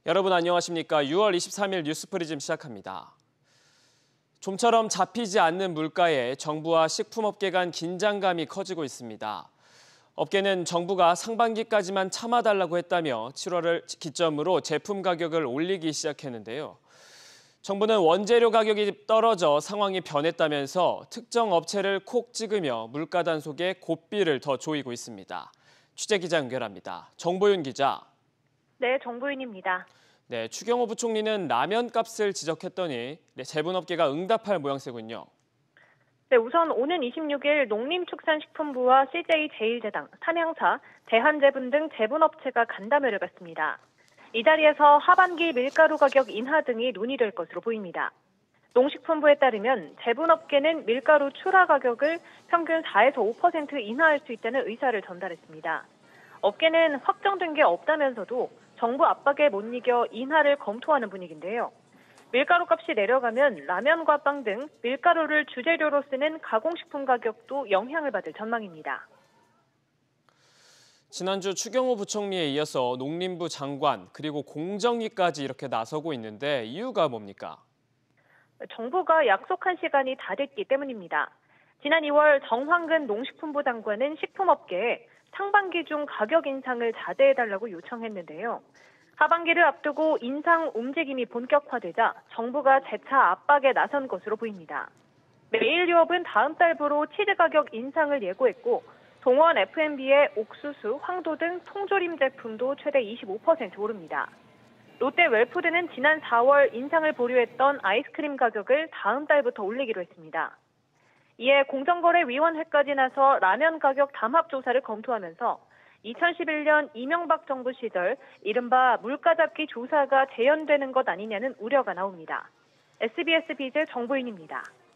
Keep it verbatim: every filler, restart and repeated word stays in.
여러분 안녕하십니까? 유월 이십삼일 뉴스프리즘 시작합니다. 좀처럼 잡히지 않는 물가에 정부와 식품업계 간 긴장감이 커지고 있습니다. 업계는 정부가 상반기까지만 참아달라고 했다며 칠월을 기점으로 제품 가격을 올리기 시작했는데요. 정부는 원재료 가격이 떨어져 상황이 변했다면서 특정 업체를 콕 찍으며 물가 단속에 고삐를 더 조이고 있습니다. 취재기자 연결합니다. 정보윤 기자. 네, 정보윤입니다. 네, 추경호 부총리는 라면 값을 지적했더니 네, 제분업계가 응답할 모양새군요. 네, 우선 오는 이십육일 농림축산식품부와 씨제이제일제당, 삼양차, 대한제분 등 제분업체가 간담회를 갖습니다. 이 자리에서 하반기 밀가루 가격 인하 등이 논의될 것으로 보입니다. 농식품부에 따르면 제분업계는 밀가루 출하 가격을 평균 사에서 오 퍼센트 인하할 수 있다는 의사를 전달했습니다. 업계는 확정된 게 없다면서도 정부 압박에 못 이겨 인하를 검토하는 분위기인데요. 밀가루 값이 내려가면 라면과 빵 등 밀가루를 주재료로 쓰는 가공식품 가격도 영향을 받을 전망입니다. 지난주 추경호 부총리에 이어서 농림부 장관 그리고 공정위까지 이렇게 나서고 있는데 이유가 뭡니까? 정부가 약속한 시간이 다 됐기 때문입니다. 지난 이월 정황근 농식품부 장관은 식품업계에 상반기 중 가격 인상을 자제해달라고 요청했는데요. 하반기를 앞두고 인상 움직임이 본격화되자 정부가 재차 압박에 나선 것으로 보입니다. 메일유업은 다음 달부로 치즈 가격 인상을 예고했고 동원 에프엠비의 옥수수, 황도 등 통조림 제품도 최대 이십오 퍼센트 오릅니다. 롯데 웰푸드는 지난 사월 인상을 보류했던 아이스크림 가격을 다음 달부터 올리기로 했습니다. 이에 공정거래위원회까지 나서 라면 가격 담합 조사를 검토하면서 이천십일년 이명박 정부 시절 이른바 물가잡기 조사가 재현되는 것 아니냐는 우려가 나옵니다. 에스비에스 비즈 정보윤입니다.